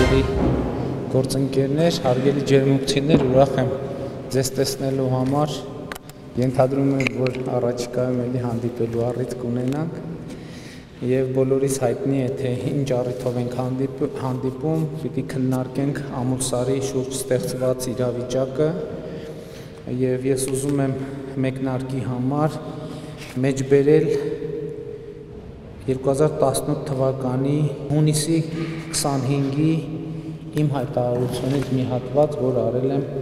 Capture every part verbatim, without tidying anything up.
հարգելի գործընկերներ, հարգելի ջերմուկցիներ, ուրախ եմ ձեզ տեսնելու համար, ենթադրում եմ, որ առաջիկայում էլի հանդիպելու առիթ կունենանք եւ բոլորիս հայտնի է, թե ինչ առիթով ենք հանդիպում, պիտի քննարկենք Ամուլսարի շուրջ ստեղծված իրավիճակը եւ ես ուզում եմ մեկնարկի համար մեջբերել երկու հազար տասնութ թվականի հունիսի քսանհինգի իմ հայտարարությունից մի հատված, որ արել եմ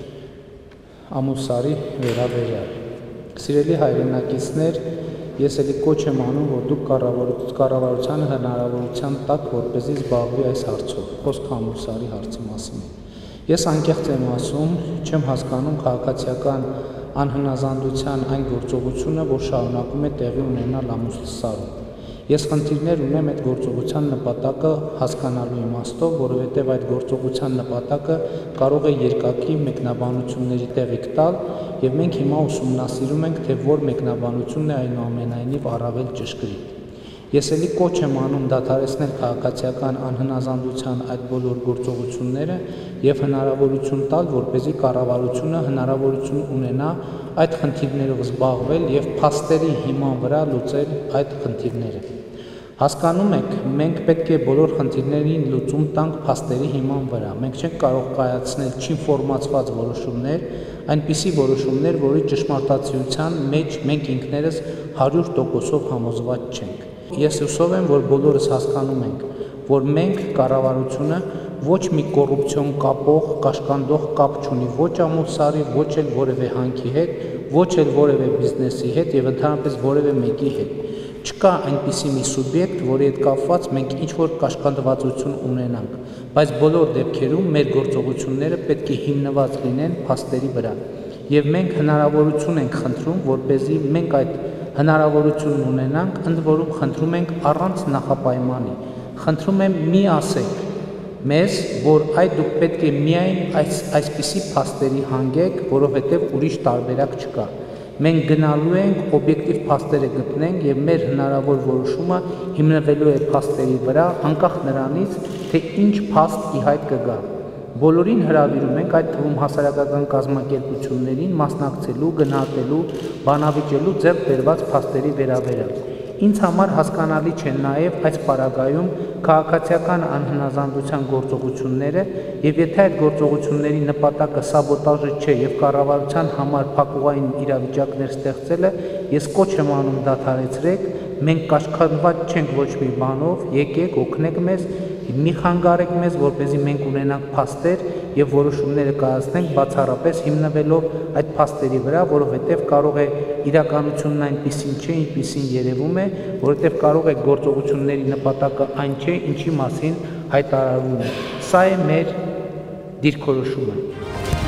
Ամուլսարի վերաբերյալ։ Սիրելի հայրենակիցներ, ես էլի կոչ եմ անում, որ դուք կառավարության հնարավորության տակ, որպեսզի զբաղվի այս հարցով, խոսքը Ամուլսարի հարցի մասին է։ Ես անկեղծ եմ ասում, չեմ հասկանում քաղաքացիական անհնազանդության այն գործողությունը, որ շարունակում է տեղի ունենալ Ամուլսարում։ Ես խնդիրներ ունեմ այդ գործողության նպատակը հասկանալու իմաստով, որովհետև այդ գործողության նպատակը կարող է երկակի մեկնաբանությունների տեղիք տալ, եւ մենք հիմա ուսումնասիրում ենք, թե որ մեկնաբանությունն է այնուամենայնիվ առավել ճշգրիտ։ Ես էլի կոչ եմ անում դադարեցնել քաղաքացիական անհնազանդության այդ բոլոր գործողությունները եւ հնարավորություն տալ, որպեսզի կառավարությունը հնարավորություն ունենա այդ խնդիրներով զբաղվել եւ փաստերի հիման վրա լուծել այդ խնդիրները։ Հասկանում եք, մենք պետք է բոլոր խնդիրներին լուծում տանք փաստերի հիման վրա։ Մենք չենք կարող կայացնել չինֆորմացված որոշումներ, այնպիսի որոշումներ, որի ճշմարտացիության մեջ մենք ինքներս հարյուր տոկոսով համոզված չենք։ Ես հուսով եմ, որ բոլորս հասկանում ենք, որ մենք կառավարությունը ոչ մի կոռուպցիոն կապող, կաշկանդող կապ չունի ոչ Ամուլսարի, ոչ էլ որևէ հանքի հետ, ոչ էլ որևէ բիզնեսի հետ եւ ընդհանրապես որևէ մեկի հետ։ Չկա այնպիսի մի սուբյեկտ, որի հետ կապված մենք ինչ-որ կաշկանդվածություն ունենանք, բայց բոլոր դեպքերում մեր գործողությունները պետք է հիմնված լինեն փաստերի վրա։ Եվ մենք հնարավորություն ենք խնդրում, որպեսզի մենք այդ հնարավորությունն ունենանք, ընդ որում խնդրում ենք առանց նախապայմանի։ Խնդրում եմ մի ասեք մեզ, որ այդ դուք պետք է միայն այս այսպիսի փաստերի հանգեք, որովհետև ուրիշ տարբերակ չկա։ Մենք գնալու ենք օբյեկտիվ փաստերը գտնենք եւ մեր հնարավոր որոշումը հիմնվելու է փաստերի վրա, անկախ նրանից, թե ինչ փաստ ի հայտ կգա։ Բոլորին հրավիրում ենք, այդ թվում հասարակական կազմակերպություններին մասնակցելու, գնահատելու, բանավիճելու ձեռք բերված փաստերի վերաբերյալ։ Ինձ համար հասկանալի չէ նաև այս պարագայում քաղաքացիական անհնազանդության գործողությունները եւ եթե այդ գործողությունների նպատակը սաբոտաժը չէ եւ կառավարության համար փակուղային իրավիճակներ ստեղծելը, ես կոչ եմ անում դադարեցրեք, մենք կաշկանդված չենք ոչ մի բանով, եկեք օգնեք մեզ, մի խանգարեք մեզ, որպեսզի մենք ունենանք փաստեր եւ որոշումները կայացնենք բացառապես հիմնվելով այդ փաստերի վրա, որովհետեւ կարող է իրականությունն այնպեսին չէ, ինչպեսին երևում է, որովհետեւ կարող է գործողությունների նպատակը այն չէ, ինչի մասին հայտարարվում է։ Սա է մեր դիրքորոշումը։